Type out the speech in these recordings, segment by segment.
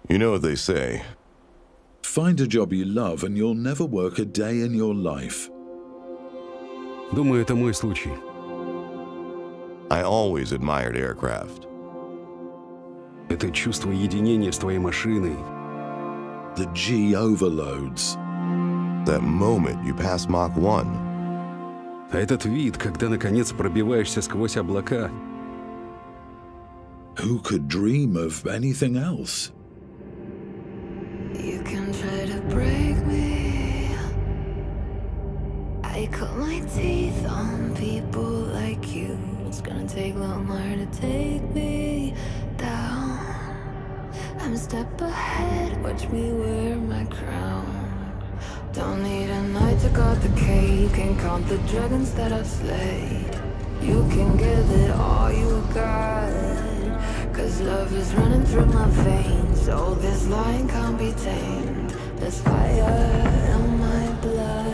You know what they say. Find a job you love and you'll never work a day in your life. Думаю, это мой случай. I always admired aircraft. Это чувство единения с твоей машиной. The G overloads. That moment you pass Mach 1. А этот вид, когда наконец пробиваешься сквозь облака. Who could dream of anything else? You can try to break me. I cut my teeth on people like you. It's gonna take a lot more to take me down. I'm a step ahead, watch me wear my crown. Don't need a night to cut the cake. Can count the dragons that I've slayed. You can give it all you got, 'cause love is running through my veins. Oh, this line can't be tamed. There's fire in my blood.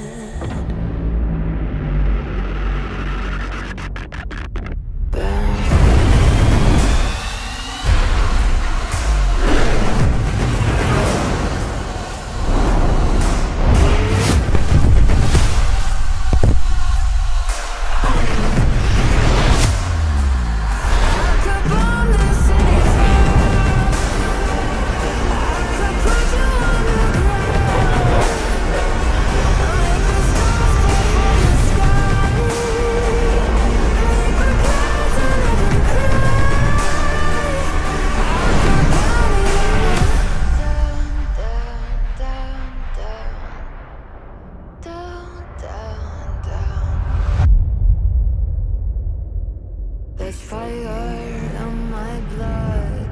There's fire in my blood.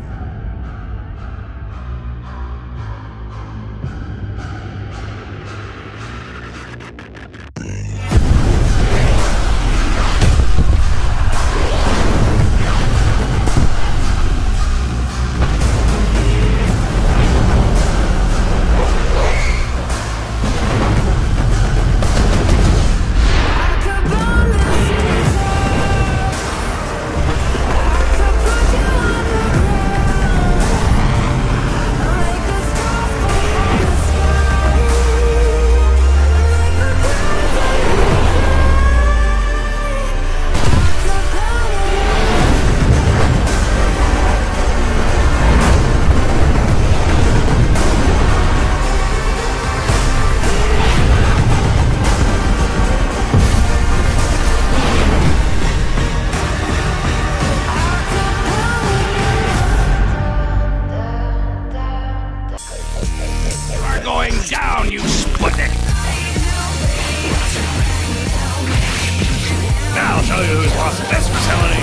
Down, you Sputnik! Now I'll tell you who's lost this facility!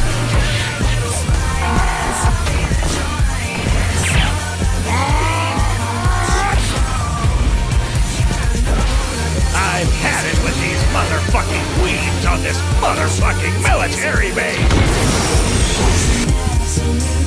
I've had it with these motherfucking weeds on this motherfucking military base!